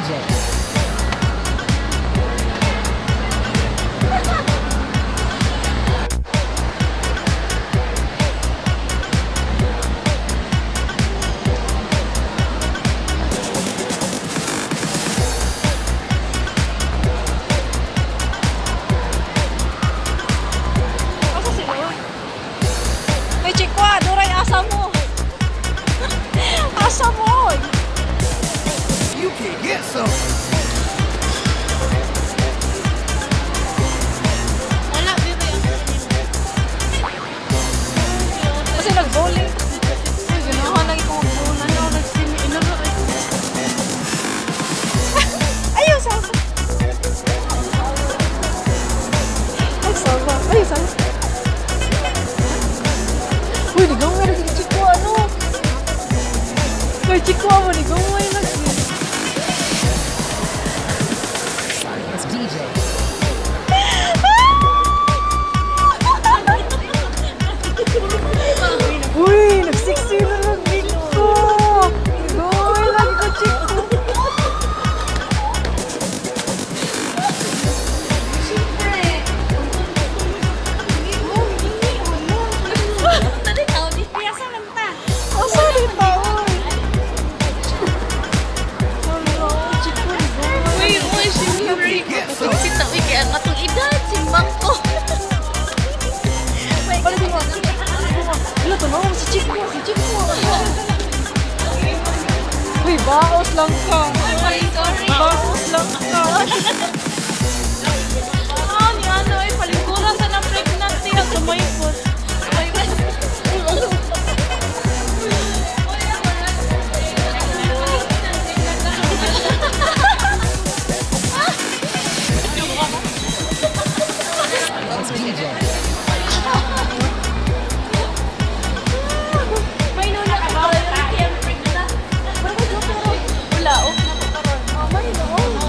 DJ. You can get some. Wala, dito yung Kasi nag-bowling. Ay, ganahan lagi ko mag-bowling. Ano, nag-swimming. Inuro. Ayaw, sasa. Ay, sama. Ay, sama. Uy, nagawin na si Chico, ano? Uy, Chico, mo, nagawin na si Silence DJ. Uy, nagsiksi na lang dito. Nagawin lagi ko, Chico. Tadi tahu di biasa mentah. Oh, sorry, tawon. Chico, nagawin. Uy, uy, siyempre. Kita, uy, kaya nga itong edad, simbang ko. Balik mo. Wala, tanong si Chico. Si Chico. Uy, baos lang ka. Ay, sorry. Baos lang ka. Ah, ni ano, ay, paliguran sa ng pregnant niya. Tumaypot. Silence DJ. May nuna ka ba? Yung pregnant. Wala, oh. Mamay, no?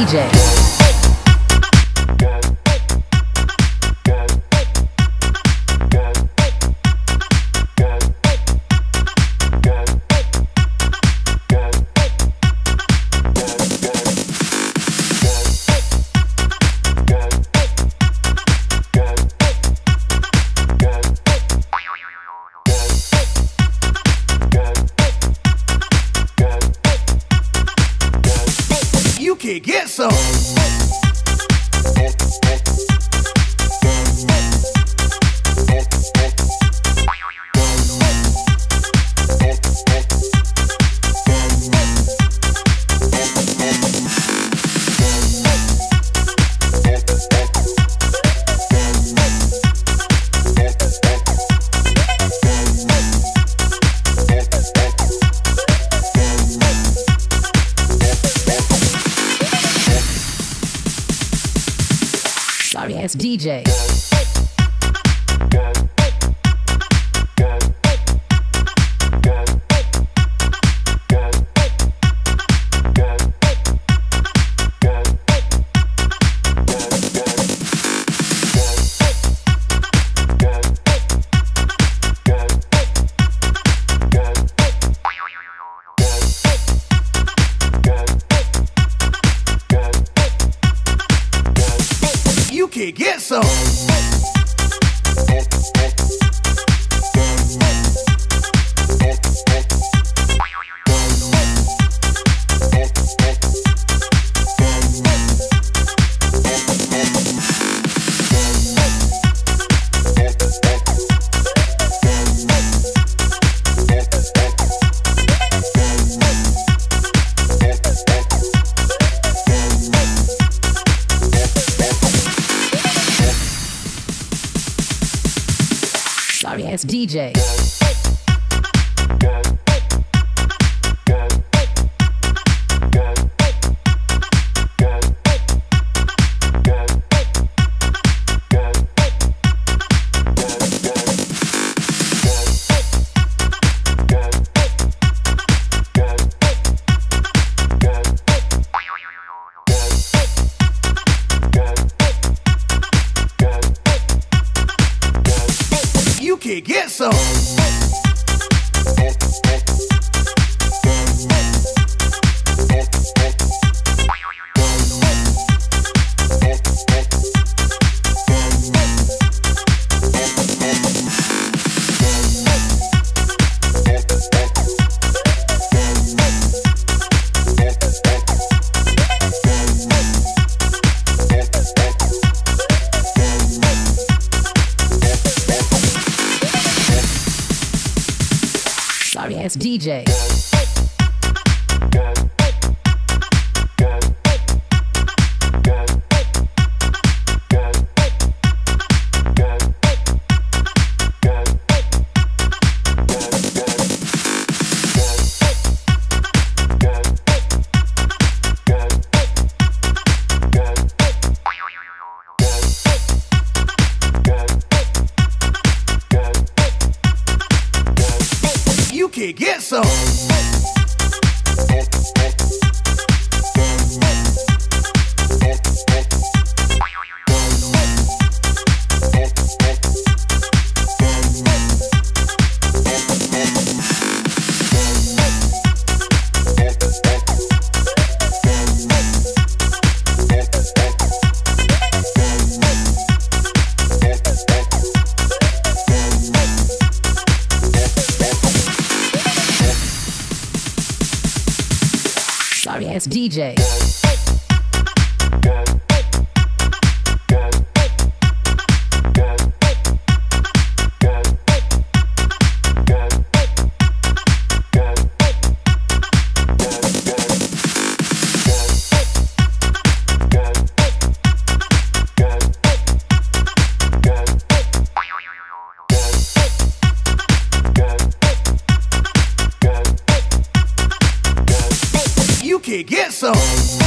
DJ. You can get some. Sorry ass DJ. You can get some. Sorry ass DJ. You can get some. Sorry ass DJ. You can get some. Sorry ass DJ. You can get some.